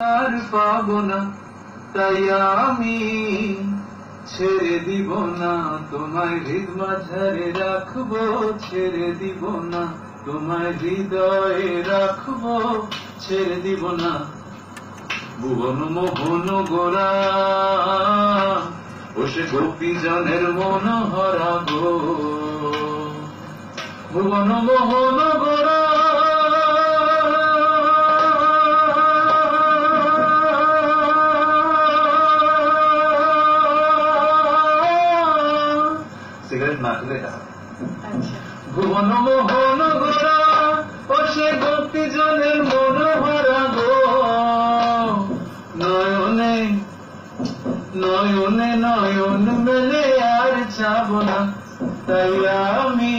আর পাবো না তাই আমি ছেড়ে দিব না তোমায় হৃদ মাঝারে রাখবো, ছেড়ে দিব না তোমায় হৃদয়ে রাখবো, ছেড়ে দিব না। ভুবন মোহন গোরা ও সে গোপীজনের মন হরা গো, ভুবন মোহন গোরা সিগারেট না খেলে ভুবন মোহন গোরা ও সে গোপীজনের মন হরা গো, নয়নে নয়নে নয়ন মেলে আর যাব না তাই আমি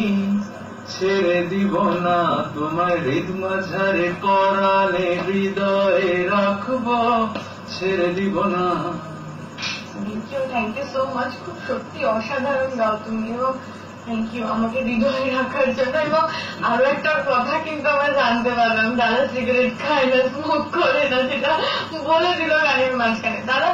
ছেড়ে দিব না তোমায় হৃদ মাঝারে করালে হৃদয়ে রাখবো, ছেড়ে দিব না। থ্যাংক ইউ সো মাচ, খুব সত্যি অসাধারণ গাও তুমি, এবং থ্যাংক ইউ আমাকে হৃদয়ে রাখার জন্য। এবং আরো একটা কথা কিন্তু আমরা জানতে পারলাম, দাদা সিগারেট খায় না, স্মোক করে না, যেটা বলে দিল গানের মাঝখানে। দাদা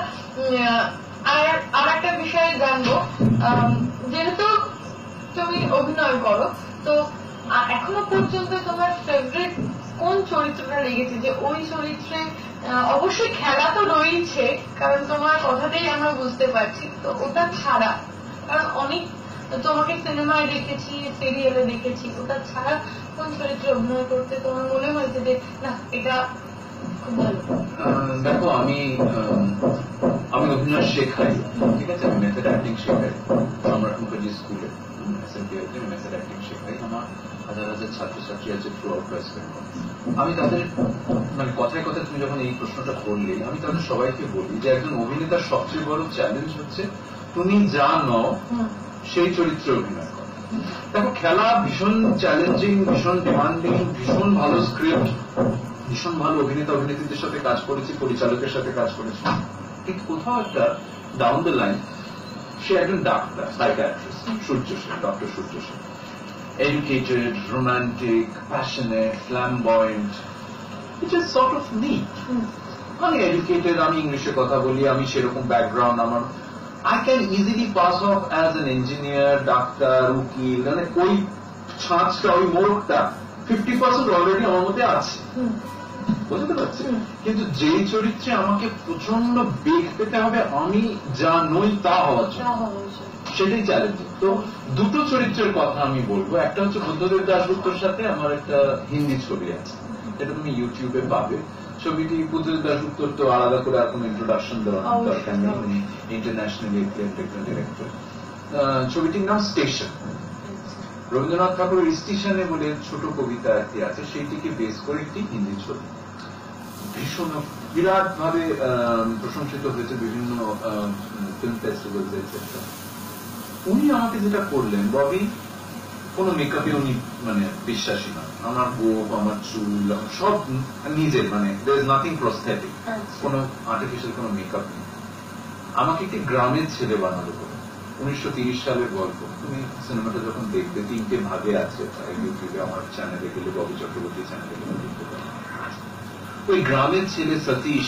আর একটা বিষয় জানবো, যেহেতু তুমি অভিনয় করো, তো এখনো পর্যন্ত তোমার ফেভারিট কোন চরিত্রটা লেগেছে, যে ওই চরিত্রে অবশ্যই খেলা তো রয়েছে, কারণ তোমার কথাতেই আমরা বুঝতে পারছি, তো ওটা ছাড়া, কারণ অনেক তোমাকে সিনেমায় দেখেছি, সিরিয়ালে দেখেছি, ওটা ছাড়া কোন চরিত্রে অভিনয় করতে তোমার মনে হয়েছে যে না এটা খুব ভালো? দেখো, আমি অভিনয় শেখাই, ঠিক আছে, আমি মেথড অ্যাক্টিং শেখাই সম্রাট মুখার্জি স্কুলে, মেথড অ্যাক্টিং শেখাই। আমার হাজার হাজার ছাত্রছাত্রী আছে থ্রু আউট ওয়েস্ট বেঙ্গল। আমি তাদের মানে কথায় কথায় তুমি যখন এই প্রশ্নটা করলে, আমি তাদের সবাইকে বলি যে একজন অভিনেতার সবচেয়ে বড় চ্যালেঞ্জ হচ্ছে তুমি যা নও সেই চরিত্রে অভিনয় করো। দেখো, খেলা ভীষণ চ্যালেঞ্জিং, ভীষণ ডিমান্ডিং, ভীষণ ভালো স্ক্রিপ্ট, ভীষণ ভালো অভিনেতা অভিনেত্রীদের সাথে কাজ করেছি, পরিচালকের সাথে কাজ করেছি, কিন্তু কোথাও একটা ডাউন দ্য লাইন সে একজন ডাক্তার, psychiatrist, Surya Sen, doctor Surya Sen, educated, romantic, passionate, flamboyant, which is sort of me. আমি এডুকেটেড, আমি ইংলিশে কথা বলি, আমি সেরকম ব্যাকগ্রাউন্ড আমার, I can easily pass off as an engineer, ডাক্তার, উকিল, মানে ওই ছাঁচটা, ওই মোড়টা 50% অলরেডি আমার মধ্যে আছে, বুঝতে পারছি। কিন্তু যেই চরিত্রে আমাকে প্রচন্ড বেগ পেতে হবে আমি যা নই তা হওয়ার জন্য, সেটাই চ্যালেঞ্জিং। তো দুটো চরিত্রের কথা আমি বলবো, একটা হচ্ছে বুদ্ধদেব দাশগুপ্তর সাথে আমার একটা হিন্দি ছবি আছে, এটা তুমি ইউটিউবে পাবে। ছবিটি বুদ্ধদেব দাশগুপ্তর তো আলাদা করে আর কোনো ইন্ট্রোডাকশন দেওয়ার দরকার নেই, উনি ইন্টারন্যাশনালি অ্যাক্লেমড একজন ডিরেক্টর। ছবিটির নাম স্টেশন। রবীন্দ্রনাথ ঠাকুরের স্টেশনে বলে ছোট কবিতা একটি আছে, সেইটিকে বেস করে একটি হিন্দি ছবি, ভীষণ বিরাট ভাবে প্রশংসিত হয়েছে বিভিন্ন ফিল্ম ফেস্টিভ্যাল এটসেট্রা। উনি আমাকে যেটা করলেন, ববি কোনো মেকআপে উনি মানে বিশ্বাসী না, আমার গোপ, আমার চুল সব নিজের, মানে there is nothing prosthetic, কোনো আর্টিফিশিয়াল কোনো মেকআপ নেই। আমাকে একটি গ্রামের ছেলে বানালো। 1930 সালের গল্প। তুমি সিনেমাটা যখন দেখবে 3টে ভাগে আছে, ইউটিউবে আমার চ্যানেলে গেলে, ববি চক্রবর্তী চ্যানেলে গেলে দেখতে পাবে। ওই গ্রামের ছেলে সতীশ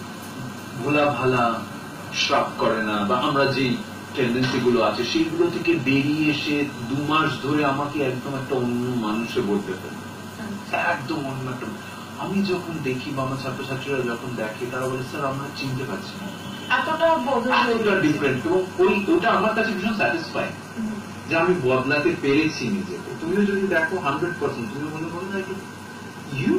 ভোলা ভালা, শ্রাপ করে না, বা আমরা যে টেন্ডেন্সি গুলো আছে সেইগুলো থেকে বেরিয়ে এসে 2 মাস ধরে আমাকে একদম একটা অন্য মানুষে বলতে পারে, একদম অন্য একটা। আমি যখন দেখি বা আমার ছাত্রছাত্রীরা যখন দেখে, তারা বলে স্যার আমরা চিনতে পারছি না, এতটা ডিফারেন্ট। এবং ওটা আমার কাছে ভীষণ স্যাটিসফাই যে আমি বদলাতে পেরেছি নিজেকে। তুমিও যদি দেখো 100% তুমি মনে করো না ইউ,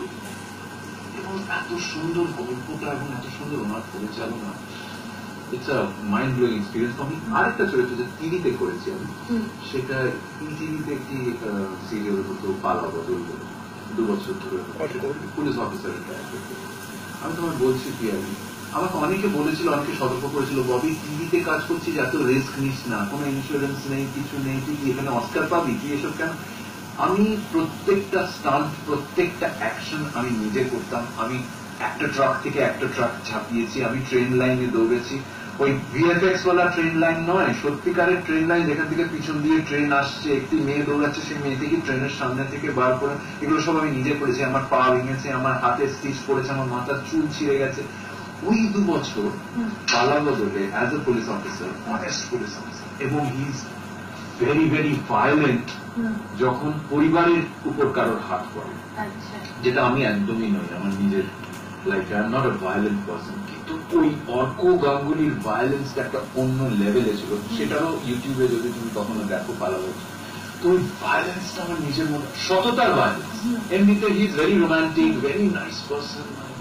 এবং এত সুন্দর গল্পটা এবং এত সুন্দর ওনার পরিচালনা, it's a mind blowing experience. আমি আরেকটা চরিত্র যে টিভিতে করেছি আমি, সেটা টিভিতে একটি সিরিয়াল হতো পালা বদল, 2 বছর ধরে পুলিশ অফিসারের ক্যারেক্টার। আমি তোমার বলছি পিয়ালি, আমাকে অনেকে বলেছিল, অনেকে সতর্ক করেছিল, ববি টিভিতে কাজ করছিস, এত রিস্ক নিস না, কোনো ইন্স্যুরেন্স নেই, কিছু নেই, তুই এখানে অস্কার পাবি, তুই এসব কেন। আমি প্রত্যেকটা স্টান্ট, প্রত্যেকটা অ্যাকশন আমি নিজে করতাম। আমি একটা ট্রাক থেকে একটা ট্রাক ঝাঁপিয়েছি, আমি ট্রেন লাইনে দৌড়েছি, ওই ভিএফএক্স ওয়ালা ট্রেন লাইন নয়, সত্যিকারের ট্রেন লাইন যেখান থেকে পিছন দিয়ে ট্রেন আসছে, একটি মেয়ে দৌড়াচ্ছে, সেই মেয়েটিকে ট্রেনের সামনে থেকে বার করে, এগুলো সব আমি নিজে করেছি। আমার পা ভেঙেছে, আমার হাতে স্টিচ পড়েছে, আমার মাথার চুল ছিঁড়ে গেছে। ওই 2 বছর পালা বদলে as a police officer, honest police officer, এবং he is very very violent যখন পরিবারের উপর কারোর হাত পড়ে, যেটা আমি একদমই নই। আমার নিজের লাইফে I am not a violent person, কিন্তু ওই অর্ক গাঙ্গুলির ভায়োলেন্সটা একটা অন্য লেভেলে ছিল। সেটারও ইউটিউবে যদি তুমি কখনো দেখো পালাবো, তো ওই ভায়োলেন্সটা আমার নিজের মধ্যে, সততার ভায়োলেন্স। এমনিতে he is very romantic, very nice person,